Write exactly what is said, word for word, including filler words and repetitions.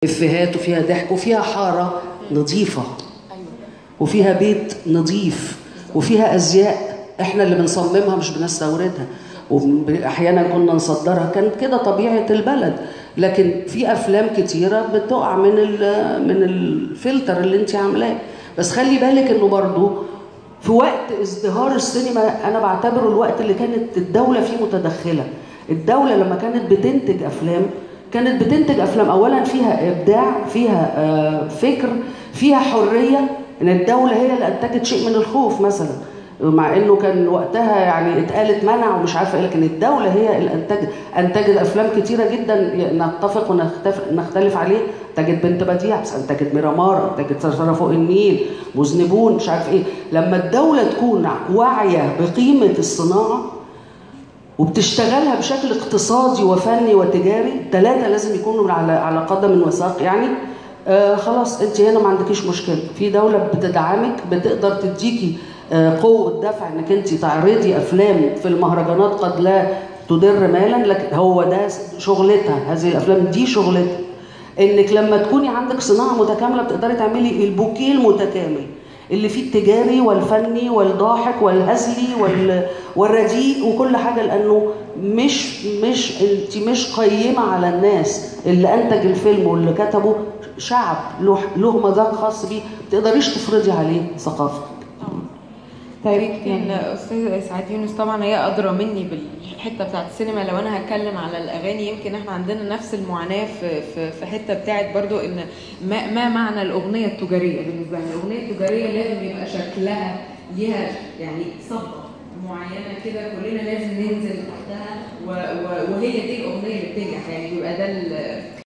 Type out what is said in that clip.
إفيهات وفيها ضحك وفيها حارة نظيفة وفيها بيت نظيف وفيها أزياء إحنا اللي بنصممها مش بنستوردها، وأحيانا كنا نصدرها. كانت كده طبيعة البلد. لكن في أفلام كتيرة بتقع من من الفلتر اللي أنت عاملاه. بس خلي بالك إنه برضو في وقت ازدهار السينما أنا بعتبره الوقت اللي كانت الدولة فيه متدخلة. الدولة لما كانت بتنتج أفلام كانت بتنتج أفلام أولاً فيها إبداع، فيها فكر، فيها حرية. إن الدولة هي اللي أنتجت شيء من الخوف مثلاً، مع إنه كان وقتها يعني اتقالت منع ومش عارفة إيه، لكن الدولة هي اللي أنتجت أنتجت أفلام كتيرة جداً نتفق ونختلف عليه. أنتجت بنت بديع، بس أنتجت ميرامار، أنتجت صرصرة فوق النيل، مذنبون، مش عارف إيه. لما الدولة تكون واعية بقيمة الصناعة وبتشتغلها بشكل اقتصادي وفني وتجاري، ثلاثة لازم يكونوا على على قدم وساق يعني. آه خلاص انت هنا ما عندكيش مشكله. في دوله بتدعمك، بتقدر تديكي آه قوه دفع انك انت تعرضي افلام في المهرجانات قد لا تدر مالا، لكن هو ده شغلتها. هذه الافلام دي شغلتها، انك لما تكوني عندك صناعه متكامله بتقدري تعملي البوكيه المتكامل اللي فيه التجاري والفني والضاحك والهزلي والرديء وكل حاجة. لأنه مش مش انت مش قيمة على الناس. اللي أنتج الفيلم واللي كتبه شعب له له مذاق خاص بيه، ما تقدريش تفرضي عليه ثقافة. طيب يمكن استاذ اسعاد يونس طبعا هي ادرى مني بالحته بتاعت السينما. لو انا هتكلم على الاغاني يمكن احنا عندنا نفس المعاناه في في في حته بتاعت برضو ان ما, ما معنى الاغنيه التجاريه بالنسبه لنا. الاغنيه التجاريه لازم يبقى شكلها ليها يعني صبغه معينه كده، كلنا لازم ننزل تحتها، وهي دي الاغنيه اللي بتنجح يعني. بيبقى ده